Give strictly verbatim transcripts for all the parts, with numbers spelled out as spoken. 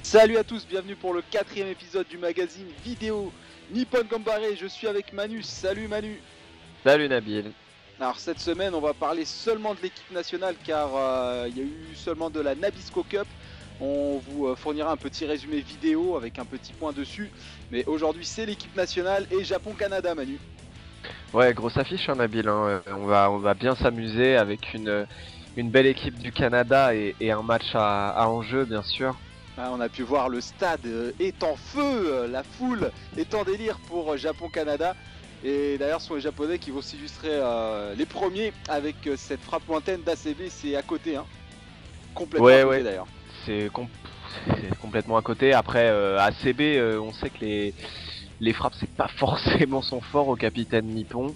Salut à tous, bienvenue pour le quatrième épisode du magazine vidéo Nippon Gambare. Je suis avec Manu. Salut Manu. Salut Nabil. Alors cette semaine on va parler seulement de l'équipe nationale car euh, il y a eu seulement de la Nabisco Cup. On vous fournira un petit résumé vidéo avec un petit point dessus. Mais aujourd'hui c'est l'équipe nationale et Japon-Canada, Manu. Ouais, grosse affiche hein, Nabil, hein. On, va, on va bien s'amuser avec une, une belle équipe du Canada et, et un match à, à enjeu bien sûr. Ah, on a pu voir le stade est en feu, la foule est en délire pour Japon-Canada. Et d'ailleurs ce sont les Japonais qui vont s'illustrer euh, les premiers avec cette frappe lointaine d'A C B, c'est à côté hein. Complètement ouais, à côté ouais. d'ailleurs. C'est com complètement à côté. Après euh, A C B, euh, on sait que les, les frappes c'est pas forcément son fort au capitaine nippon.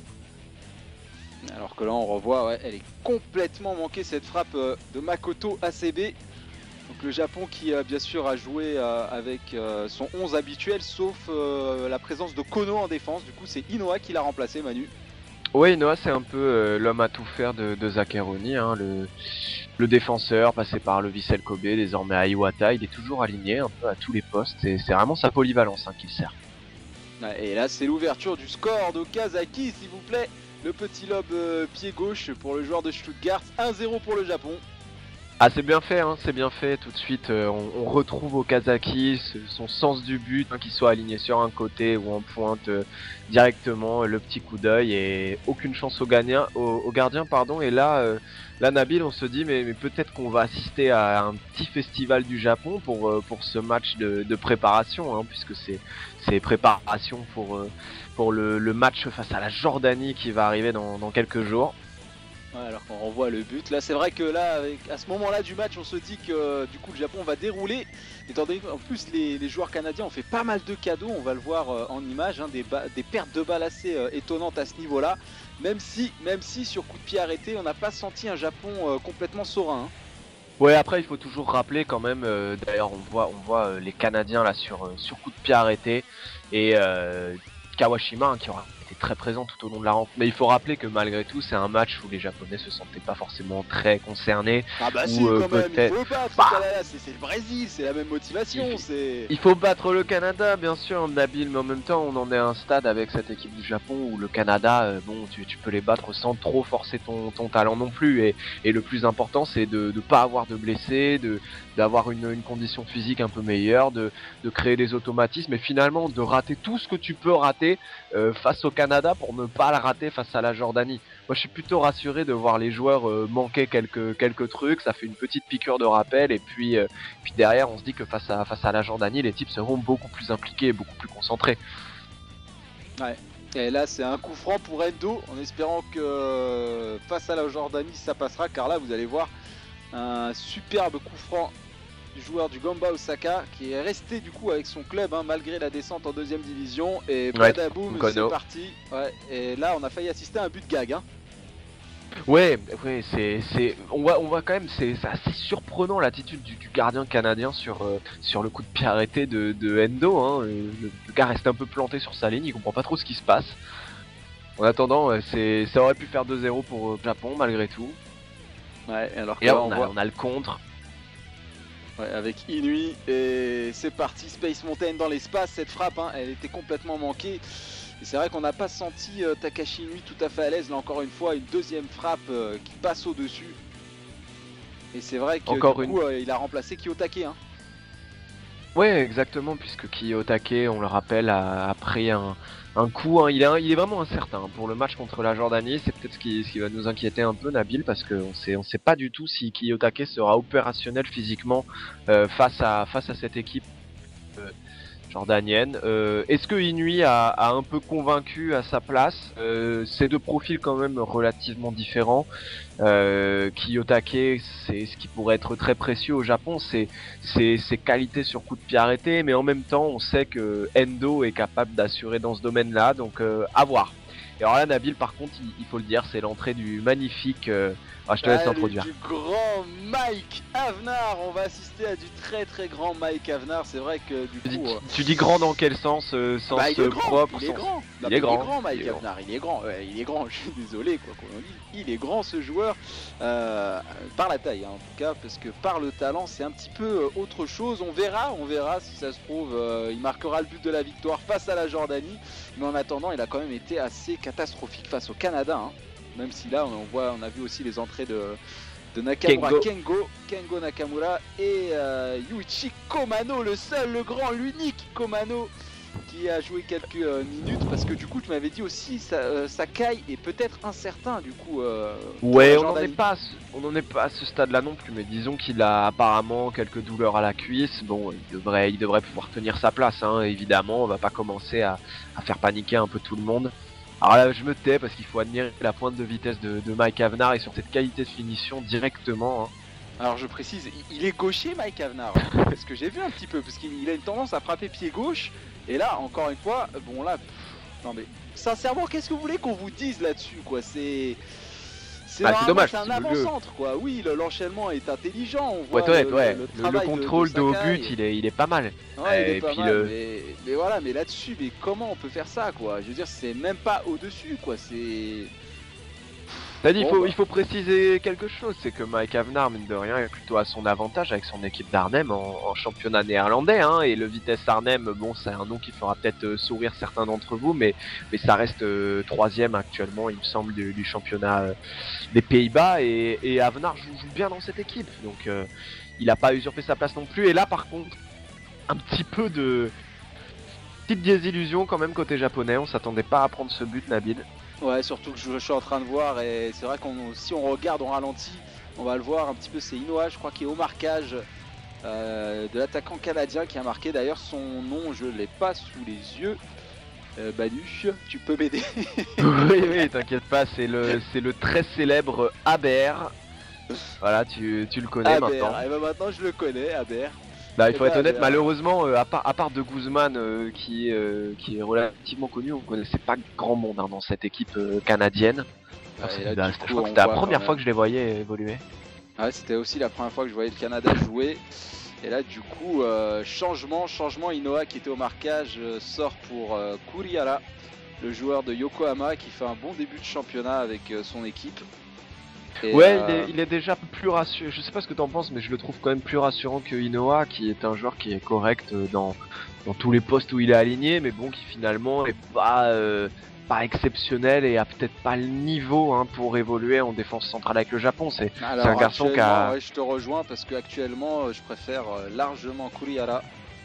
Alors que là on revoit, ouais, elle est complètement manquée cette frappe euh, de Makoto A C B. Donc le Japon qui euh, bien sûr a joué euh, avec euh, son onze habituel sauf euh, la présence de Kono en défense. Du coup c'est Inoa qui l'a remplacé, Manu. Ouais, Inoa c'est un peu euh, l'homme à tout faire de, de Zaccheroni, hein, le, le défenseur passé par le Vissel Kobe, désormais à Iwata. Il est toujours aligné un peu à tous les postes et c'est vraiment sa polyvalence hein, qui le sert. Ouais, et là c'est l'ouverture du score d'Okazaki s'il vous plaît. Le petit lobe euh, pied gauche pour le joueur de Stuttgart. un zéro pour le Japon. Ah c'est bien fait, hein, c'est bien fait, tout de suite euh, on, on retrouve Okazaki, ce, son sens du but, hein, qu'il soit aligné sur un côté ou en pointe euh, directement, le petit coup d'œil et aucune chance au, gagnant, au, au gardien. Pardon. Et là, euh, là Nabil on se dit mais, mais peut-être qu'on va assister à un petit festival du Japon pour, euh, pour ce match de, de préparation, hein, puisque c'est préparation pour, euh, pour le, le match face à la Jordanie qui va arriver dans, dans quelques jours. Ouais, alors qu'on revoit le but, là c'est vrai que là avec, à ce moment là du match on se dit que du coup le Japon va dérouler, étant donné qu'en plus les, les joueurs canadiens ont fait pas mal de cadeaux, on va le voir euh, en image, hein, des, des pertes de balles assez euh, étonnantes à ce niveau là, même si, même si sur coup de pied arrêté on n'a pas senti un Japon euh, complètement serein. Hein. Ouais, après il faut toujours rappeler quand même, euh, d'ailleurs on voit, on voit euh, les Canadiens là sur, euh, sur coup de pied arrêté et euh, Kawashima hein, qui aura été très présent tout au long de la rencontre. Mais il faut rappeler que malgré tout c'est un match où les Japonais se sentaient pas forcément très concernés. Ah bah ou, si euh, quand même, il faut battre bah, le Canada, c'est le Brésil, c'est la même motivation. Il, il faut battre le Canada bien sûr Nabil, mais en même temps on en est à un stade avec cette équipe du Japon où le Canada, euh, bon tu, tu peux les battre sans trop forcer ton, ton talent non plus. Et, et le plus important c'est de ne pas avoir de blessés, de d'avoir une, une condition physique un peu meilleure, de, de créer des automatismes et finalement de rater tout ce que tu peux rater euh, face au Canada pour ne pas le rater face à la Jordanie. Moi je suis plutôt rassuré de voir les joueurs euh, manquer quelques, quelques trucs, ça fait une petite piqûre de rappel et puis, euh, puis derrière on se dit que face à, face à la Jordanie les types seront beaucoup plus impliqués et beaucoup plus concentrés. Ouais. Et là c'est un coup franc pour Endo en espérant que face à la Jordanie ça passera, car là vous allez voir un superbe coup franc du joueur du Gamba Osaka qui est resté du coup avec son club hein, malgré la descente en deuxième division. Et badaboum, ouais, c'est parti. Ouais, et là on a failli assister à un but de gag hein. Ouais, ouais, c'est, c'est, on voit, on voit quand même, c'est assez surprenant l'attitude du, du gardien canadien sur, euh, sur le coup de pied arrêté de, de Endo. Hein. Le, le gars reste un peu planté sur sa ligne, il comprend pas trop ce qui se passe. En attendant, c'est, ça aurait pu faire deux zéro pour le Japon malgré tout. Ouais, alors que et là, là, on, on, a, voit... on a le contre. Ouais, avec Inui, et c'est parti, Space Mountain dans l'espace. Cette frappe, hein, elle était complètement manquée. Et c'est vrai qu'on n'a pas senti euh, Takashi Inui tout à fait à l'aise. Là encore une fois, une deuxième frappe euh, qui passe au-dessus. Et c'est vrai que encore du coup, une... euh, il a remplacé Kiyotake. Hein. Ouais, exactement, puisque Kiyotake, on le rappelle, a, a pris un, un coup. Hein. Il, est, il est vraiment incertain pour le match contre la Jordanie. C'est peut-être ce qui, ce qui va nous inquiéter un peu, Nabil, parce qu'on sait, on sait pas du tout si Kiyotake sera opérationnel physiquement euh, face à face à cette équipe euh, jordanienne. Euh, Est-ce que Inui a, a un peu convaincu à sa place? euh, C'est deux profils quand même relativement différents. Euh, Kiyotake, c'est ce qui pourrait être très précieux au Japon, c'est ses qualités sur coup de pied arrêté, mais en même temps, on sait que Endo est capable d'assurer dans ce domaine-là, donc euh, à voir. Et alors là, Nabil, par contre, il, il faut le dire, c'est l'entrée du magnifique euh, Ah, je te laisse Allez, introduire. Du grand Mike Avenard, on va assister à du très très grand Mike Avenard. C'est vrai que du Tu dis, coup, euh, tu dis grand dans quel sens? euh, Sens bah, il est euh, grand, propre il est sens- grand, Il Non, est mais grand, Mike il est grand. Avenard, il est grand, ouais, il est grand. Je suis désolé quoi qu'on en dise, il est grand ce joueur euh, par la taille hein, en tout cas, parce que par le talent c'est un petit peu euh, autre chose. On verra, on verra si ça se trouve, euh, il marquera le but de la victoire face à la Jordanie. Mais en attendant, il a quand même été assez catastrophique face au Canada. Hein. Même si là, on voit, on a vu aussi les entrées de, de Nakamura, Kengo. Kengo, Kengo Nakamura et euh, Yuichi Komano, le seul, le grand, l'unique Komano qui a joué quelques euh, minutes. Parce que du coup, tu m'avais dit aussi, sa, euh, Sakai est peut-être incertain du coup. Euh, pour Ouais, la on n'en est Jordanie. pas, à ce- on n'en est pas à ce stade-là non plus, mais disons qu'il a apparemment quelques douleurs à la cuisse. Bon, il devrait, il devrait pouvoir tenir sa place, hein, évidemment. On va pas commencer à, à faire paniquer un peu tout le monde. Alors là, je me tais parce qu'il faut admirer la pointe de vitesse de, de Mike Avenard et sur cette qualité de finition directement. Hein. Alors je précise, il- il est gaucher Mike Avenard, hein, parce que j'ai vu un petit peu, parce qu'il il a une tendance à frapper pied gauche, et là encore une fois, bon là, pff, non mais sincèrement, qu'est-ce que vous voulez qu'on vous dise là-dessus quoi? C'est c'est Bah, c'est vraiment- dommage, c'est un c'est milieu. avant-centre quoi. Oui, le- l'enchaînement est intelligent, on Ouais, voit honnête, le, ouais. le Le, le travail de- contrôle de de haut Sakai. but, il est, il est pas mal. Ouais, il est Et pas puis mal, le- mais, mais voilà, mais là-dessus, mais comment on peut faire ça quoi? Je veux dire, c'est même pas au-dessus quoi, c'est... T'as dit, il Bon, faut, bah. il faut préciser quelque chose, c'est que Mike Avenard, mine de rien, est plutôt à son avantage avec son équipe d'Arnhem en, en championnat néerlandais, hein, et le Vitesse Arnhem, bon, c'est un nom qui fera peut-être euh, sourire certains d'entre vous, mais, mais ça reste euh, troisième actuellement, il me semble, du, du championnat euh, des Pays-Bas, et, et Avenard joue, joue bien dans cette équipe, donc euh, il a pas usurpé sa place non plus, et là, par contre, un petit peu de... petite désillusion quand même côté japonais, on s'attendait pas à prendre ce but, Nabil. Ouais, surtout que je, je suis en train de voir, et c'est vrai qu'on si on regarde en ralenti, on va le voir un petit peu, c'est Inoa, je crois, qui est au marquage euh, de l'attaquant canadien qui a marqué. D'ailleurs, son nom, je l'ai pas sous les yeux. Euh, Banu, tu peux m'aider? Oui, oui, t'inquiète pas, c'est le, c'est le très célèbre Aber. Voilà, tu, tu le connais Aber, maintenant. et ben maintenant je le connais, Aber. Bah, il faut Eh être ben, honnête, Aber. malheureusement, euh, à, part, à part de Guzman, euh, qui, euh, qui est relativement connu, on connaissait pas grand monde hein, dans cette équipe euh, canadienne. Ouais, C'était et là, la- du c'était- coup, je crois que on c'était la voit première quand fois même. que je les voyais évoluer. Ouais, c'était aussi la première fois que je voyais le Canada jouer. Et là, du coup, euh, changement, changement. Inoa qui était au marquage euh, sort pour euh, Kurihara, le joueur de Yokohama qui fait un bon début de championnat avec euh, son équipe. Et, Ouais, euh, il, est, il est déjà plus rassurant. Je sais pas ce que t'en penses, mais je le trouve quand même plus rassurant que Inoa, qui est un joueur qui est correct euh, dans, dans tous les postes où il est aligné, mais bon, qui finalement est pas, euh, pas exceptionnel et a peut-être pas le niveau hein, pour évoluer en défense centrale avec le Japon. C'est alors, un garçon qui a- actuellement, ouais, je te rejoins parce qu'actuellement, je préfère euh, largement Kurihara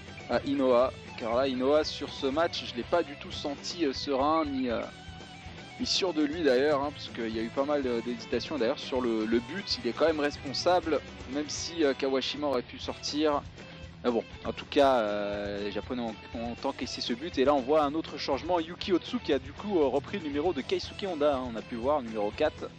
à Inoa. Car là, Inoa, sur ce match, je l'ai pas du tout senti euh, serein ni, euh, ni sûr de lui d'ailleurs, hein, parce qu'il y a eu pas mal euh, d'hésitations. D'ailleurs, sur le, le but, il est quand même responsable, même si euh, Kawashima aurait pu sortir. Mais bon, en tout cas, euh, les Japonais ont, ont encaissé ce but. Et là, on voit un autre changement. Yuki Otsu qui a du coup euh, repris le numéro de Keisuke Honda. Hein, on a pu voir, numéro quatre.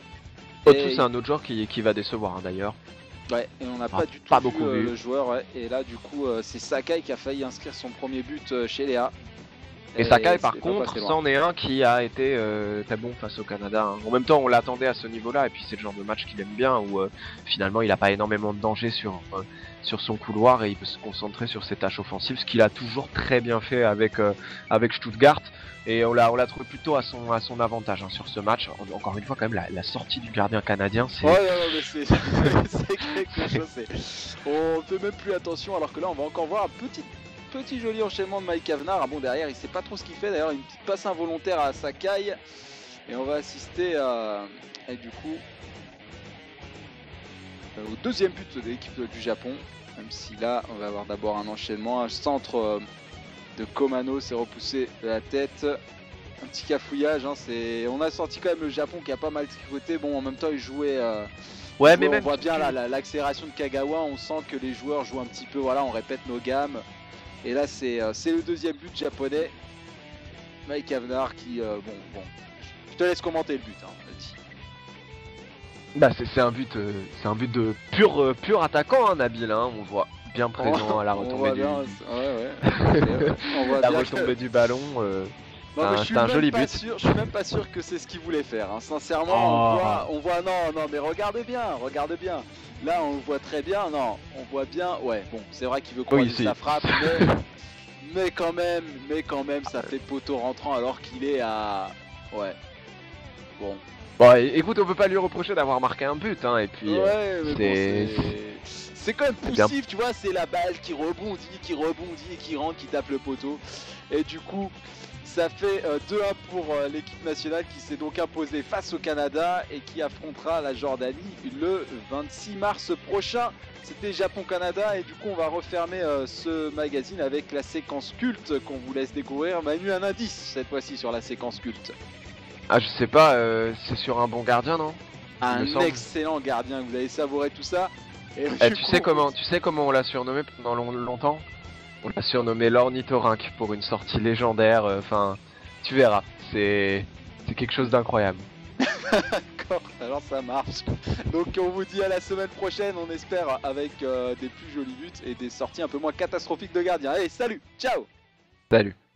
Otsu, Et- c'est un autre joueur qui, qui va décevoir hein, d'ailleurs. Ouais, et on n'a Ah, pas du tout pas vu, beaucoup euh, vu. le joueur. Ouais. Et là, du coup, euh, c'est Sakai qui a failli inscrire son premier but euh, chez Léa. Et Sakai, par c'était pas contre, passé loin. c'en est un qui a été euh, très bon face au Canada. hein. En même temps, on l'attendait à ce niveau-là, et puis c'est le genre de match qu'il aime bien, où euh, finalement il a pas énormément de danger sur, euh, sur son couloir, et il peut se concentrer sur ses tâches offensives, ce qu'il a toujours très bien fait avec, euh, avec Stuttgart. Et on l'a on l'a trouvé plutôt à son, à son avantage hein, sur ce match. En- Encore une fois, quand même, la, la sortie du gardien canadien, c'est... Ouais, non, non, mais c'est c'est quelque chose. c'est- On fait même plus attention, alors que là, on va encore voir un petit, petit joli enchaînement de Mike Avenard. Ah bon, derrière, il sait pas trop ce qu'il fait. D'ailleurs, une petite passe involontaire à Sakai. Et on va assister à. Et du coup. euh, Au deuxième but de l'équipe du Japon. Même si là, on va avoir d'abord un enchaînement. Un centre euh, de Komano s'est repoussé de la tête. Un petit cafouillage, hein, c'est... on a senti quand même le Japon qui a pas mal tricoté. Bon, en même temps, il jouait. euh, Ouais, il mais jouait- même on voit si bien tu- là, la- l'accélération de Kagawa. On sent que les joueurs jouent un petit peu. Voilà, on répète nos gammes. Et là, c'est, euh, c'est le deuxième but japonais. Mike Avenard qui. euh, bon, bon. Je te laisse commenter le but. Hein, vas-y. Bah c'est c'est un but, euh, c'est un but de pur, euh, pur attaquant, hein, Nabil. Hein, on le voit bien présent à la On retombée voit du, bien, du- ouais, ouais. On voit la bien retombée que- du ballon. euh, Non, mais Un- je suis c'était un même joli pas but. sûr, je suis même pas sûr que c'est ce qu'il voulait faire. hein. Sincèrement, on Oh. voit, on voit, non, non, mais regardez bien, regardez bien. Là, on le voit très bien. Non, on voit bien. Ouais, bon, c'est vrai qu'il veut croiser Oui, si. sa frappe, mais, mais quand même, mais quand même, ça fait poteau rentrant alors qu'il est à. Ouais. Bon. Bon, é- écoute, on peut pas lui reprocher d'avoir marqué un but, hein, et puis euh, Ouais, mais bon, c'est c'est. C'est quand même c'est bien. poussif, tu vois, c'est la balle qui rebondit, qui rebondit, qui rentre, qui tape le poteau. Et du coup, ça fait euh, deux un pour euh, l'équipe nationale qui s'est donc imposée face au Canada et qui affrontera la Jordanie le vingt-six mars prochain. C'était Japon-Canada et du coup on va refermer euh, ce magazine avec la séquence culte qu'on vous laisse découvrir. Manu, un indice cette fois-ci sur la séquence culte. Ah, je sais pas, euh, c'est sur un bon gardien, non? Un me semble. excellent gardien, vous allez savourer tout ça. Et Eh, du tu coup, sais comment, tu sais comment on l'a surnommé pendant long- longtemps? On l'a surnommé l'ornithorynque pour une sortie légendaire. Enfin, tu verras, c'est c'est quelque chose d'incroyable. D'accord, alors ça marche. Donc on vous dit à la semaine prochaine, on espère avec euh, des plus jolis buts et des sorties un peu moins catastrophiques de gardiens. Allez, salut, ciao! Salut.